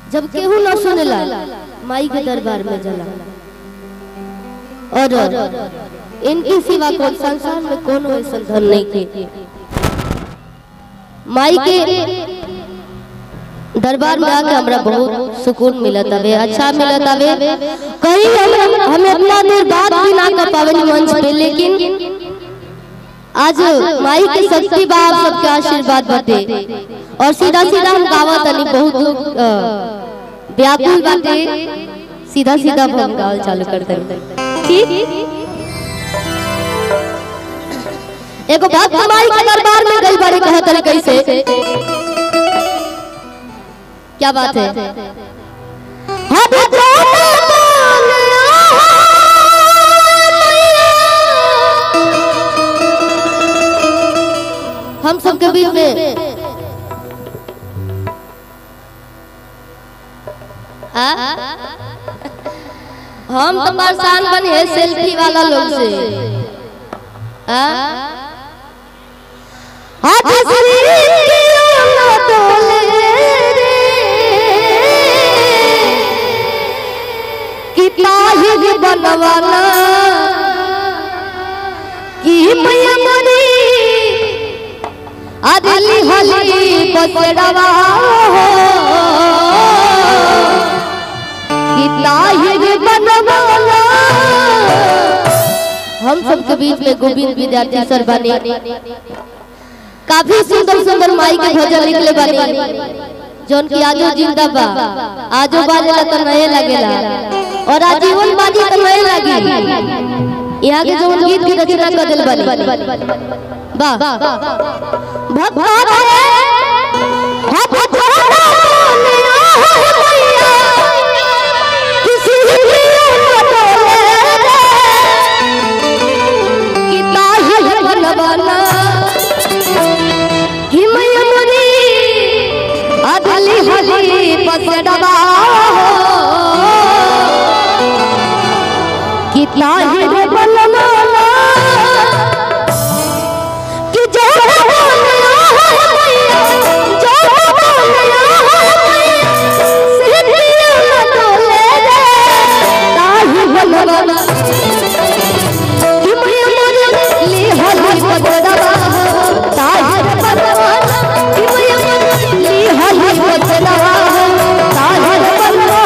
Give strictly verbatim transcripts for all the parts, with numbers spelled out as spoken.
जब केहू न सुनेला माई के दरबार में जला और इनके सिवा कौन संसार में कोनो ऐसा धन नहीं के। माई के दरबार में आके हमरा बहुत सुकून मिलत हवे, अच्छा मिलत हवे। कहीं हम हमें इतना देर बात भी ना कर पावे मंच पे, लेकिन आज माई के शक्ति बाप सबके आशीर्वाद बाटे और सीधा सीधा हम गावत तनी बहुत व्याकुल बाटे, सीधा सीधा हम गावल चालू कर दे। ठीक एगो बात माई के दरबार में गई बारे कहत तनी कैसे, क्या बात है? हम सबके बीच में आ? हम तो परेशान बने हैं सेल्फी वाला लोग से। आ? बनवाना कि मैया मरी आदली हली बसड़वा हो कि ताहि बनवाना। हम सबके बीच में गोविंद विद्यार्थी सर बने, काफी सुंदर सुंदर माई के भजन लिखले बने, जौन की आजो जिंदा बा, आजो बाजेला तो नए लगेला और आजीवन बाजी तो नए लगी। यहाँ के जौन गीत की रचना कर दिल बनी वाह कितना ही बनवाना कि जो जो सिद्धियां तोले रे ताहि बनवाना कि मैं मोर ली हली बदलवा ताहि बनवाना कि मैं मोर ली हली बदलवा ताहि बनवाना।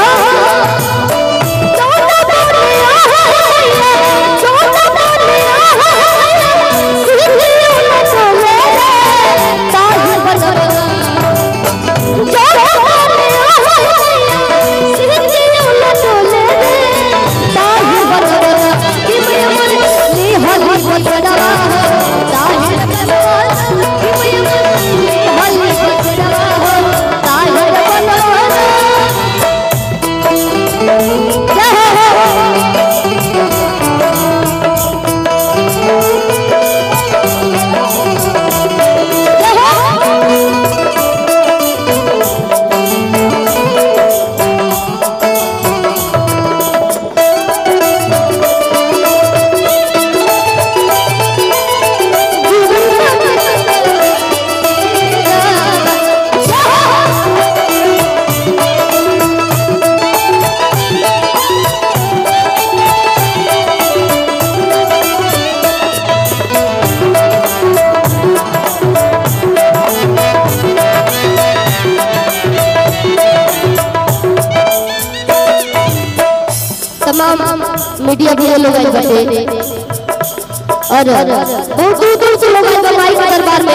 तमाम मीडिया भी लोग आए बैठे और बहुत दूर दूर से लोग आए माई के दरबार में।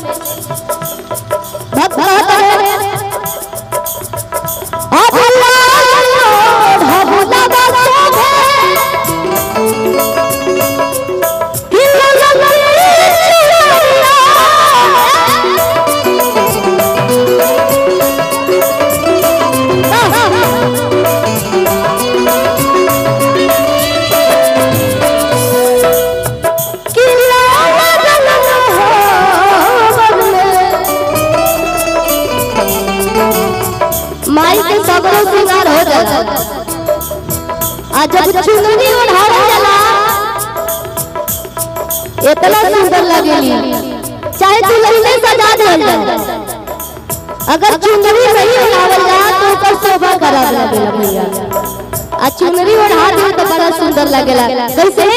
भक्त कहता है आप अल्लाह भगवान श्रृंगार हो जाता आज जब चुनरी ओढ़ावल जाला इतना सुंदर लगेली, चाहे दुल्हन में सजा देल जाए अगर चुनरी नहीं उड़ावल जा तो ओकर शोभा खराब लगेला भैया। आ चुनरी ओढ़ा दे तो बड़ा सुंदर लगेला। कैसे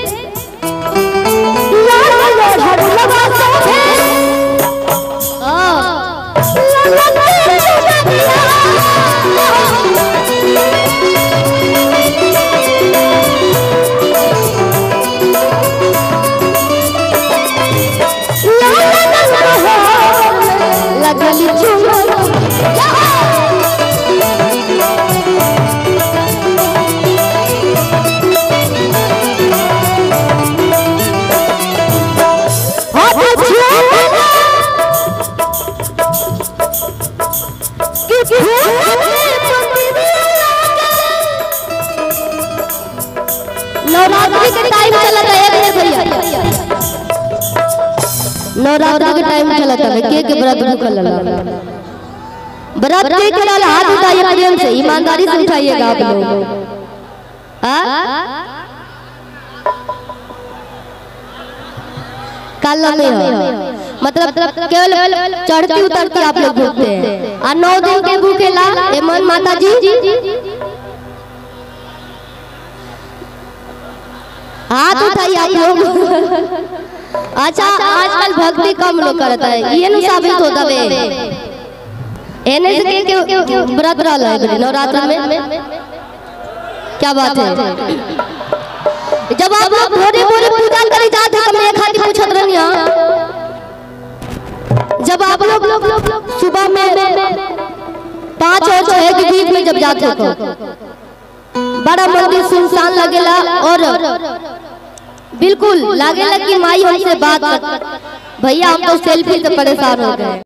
लगली नवरात्रि के टाइम चला था भैया। नवरात्रि के टाइम चला था के के व्रत भूखल व्रत के के लाल हाथ उठाइए प्रेम से, ईमानदारी से उठाइएगा आप लोग। काला में मतलब केवल चढ़ती उतरती आप लोग भूखते हैं। और नौ दिन के भूखेला मन माता जी हाथ उठाइए आप लोग। अच्छा आजकल भक्ति कम लोग करता है, ये नहीं साबित होता वे एने से के के व्रत रहल है नवरात्र में। क्या बात है, जब आप लोग भोरे भोरे पूजा करे जाते हैं, हमने खाती पूछत रहनी हां, जब आप लोग सुबह में पाँच और छह के बीच में जब जाते हो बड़ा मंदिर सुनसान लगेला और बिल्कुल लगेला कि माई हमसे बात कर। भैया हम तो सेल्फी से परेशान हो गए।